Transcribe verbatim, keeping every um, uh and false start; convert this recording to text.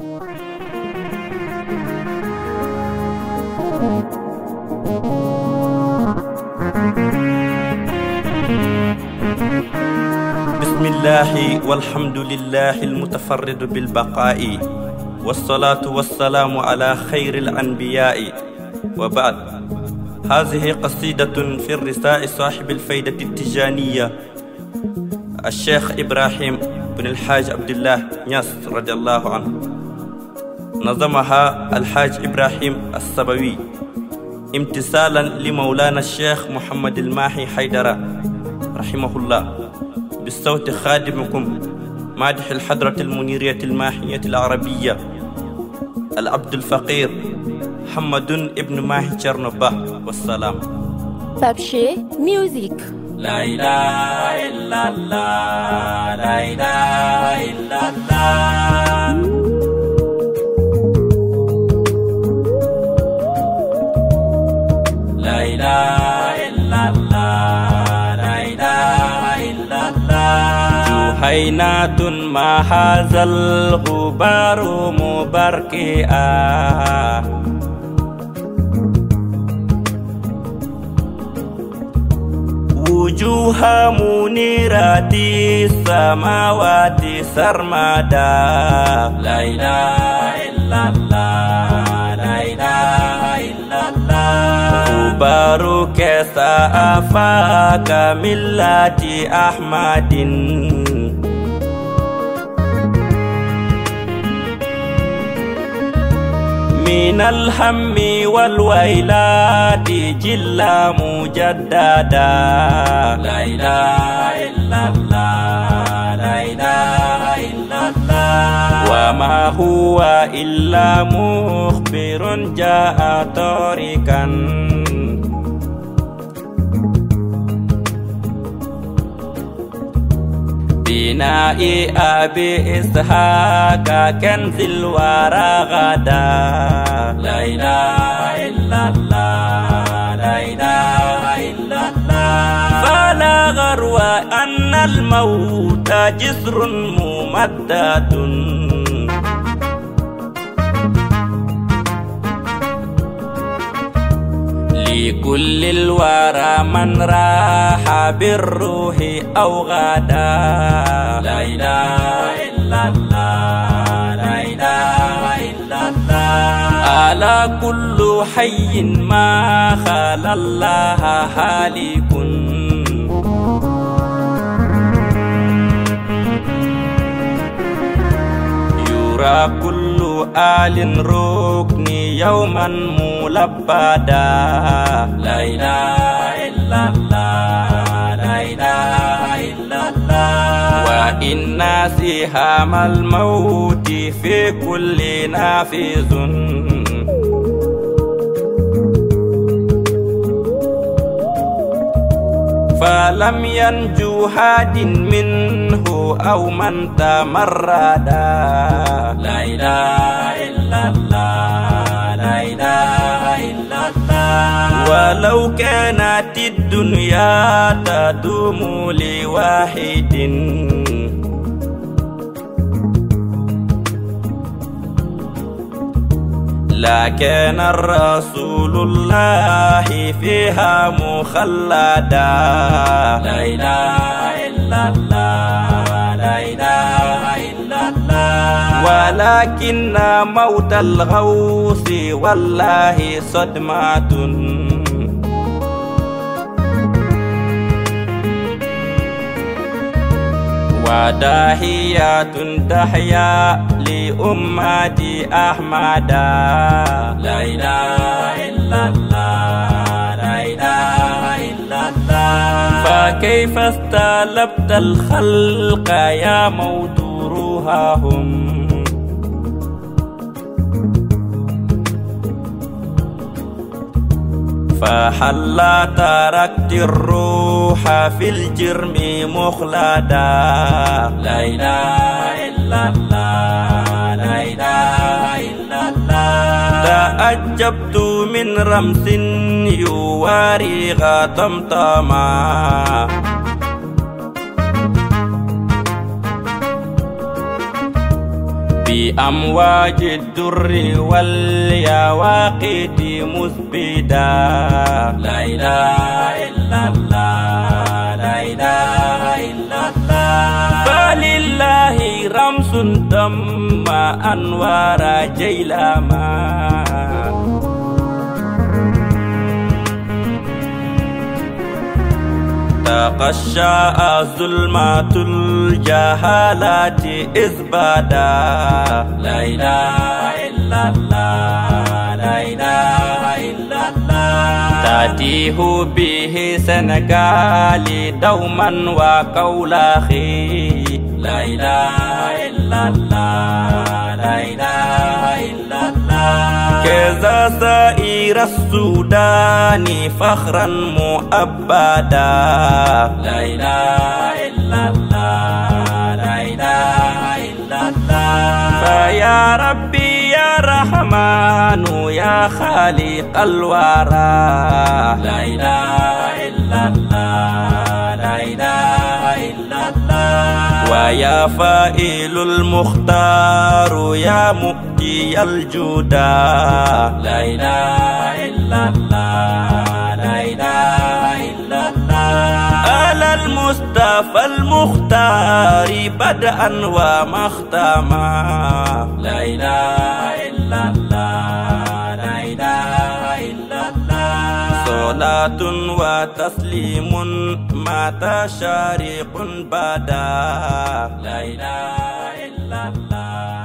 بسم الله والحمد لله المتفرد بالبقاء، والصلاة والسلام على خير الأنبياء، وبعد. هذه قصيدة في الرساء صاحب الفيدة التجانية الشيخ إبراهيم بن الحاج عبد الله نياس رضي الله عنه. نظمها الحاج إبراهيم السبوي امتثالا لمولانا الشيخ محمد الماحي حيدر رحمه الله، بالصوت خادمكم مادح الحضرة المنيرية الماحية العربية العبد الفقير محمد ابن ماحي شرنبه. والسلام. بابشي ميوزيك. لا إله إلا الله، لا إله إلا الله. لا إله إلا الله، لا إله إلا الله. جهينات ما هذا الغبار مبركئا، وجوه منيرات السماوات سرمدا. لا إله إلا الله، لا إله إلا الله. غبارك سأفاك ملة أحمد، من الهم والويلات جل مجددا. لا إله إلا الله، لا إله إلا الله. وما هو إلا مخبر جاء طارقا، بناء أبي إسحاق كنز الورى غدا. لا إله إلا الله، لا إله إلا الله. فلا غرو أن الموت جسر ممدد، لكل الورى من راح بالروح أو غدا. لا إله إلا الله، لا إله إلا الله. ألا كل حي ما خلا الله هالك، يرى كل آل ركن يوما ملبدا. لا إله إلا الله، لا إله إلا الله. وإن سهام الموت في كل نافذ، فلم ينجو هاد منه أو من تمردا. لا إله إلا الله، لا إله إلا الله. ولو كانت الدنيا تدوم لواحد، لكان الرسول الله فيها مخلدا. لا إله إلا الله، لا إله إلا الله. ولكن موت الغوث والله صدمة، وداهيات تحيا لأمة أحمد. لا إله إلا الله، لا إله إلا الله. فكيف استلبت الخلق يا موت روحهم، فهلا تركت الروح في الجرم مخلدا. لا إله إلا الله، لا إله إلا الله. تعجبت من رمز يواري غطمطما، في أمواج الدر واليواقيت مسبدا. لا إله إلا الله لا إله إلا الله. فلله رمز تم أنوار جيلاما. تغشى ظلمات الجهالات إذ بدا. لا إله إلا الله لا إله إلا الله. تأتيه به سنغالي دوما وقولاخي. لا إله إلا الله لا إله إلا الله. كذا سائر السودان فخرا مؤبدا. لا إله إلا الله لا إله إلا الله. فيا ربي يا رحمن يا خالق الورى. لا إله إلا الله لا إله إلا الله. ويا فائل المختار يا مؤتي الجودا. لا إله إلا الله لا إله إلا الله. على المصطفى المختار بدءا ومختما. لا إله إلا الله لا إله إلا الله. صلاة وتسليم متى شارق بدا. لا إله إلا الله.